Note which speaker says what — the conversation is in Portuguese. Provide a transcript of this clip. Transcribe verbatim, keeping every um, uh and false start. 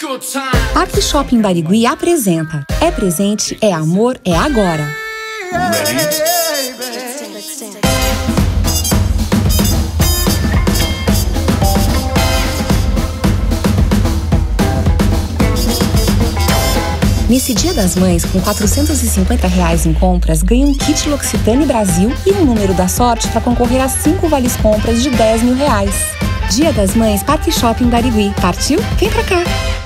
Speaker 1: Parque Shopping Barigui apresenta É Presente, é Amor, é Agora. Nesse Dia das Mães, com quatrocentos e cinquenta reais em compras, ganhe um kit L'Occitane Brasil e um número da sorte para concorrer a cinco vales compras de dez mil reais. Dia das Mães, Parque Shopping Barigui. Partiu? Vem pra cá!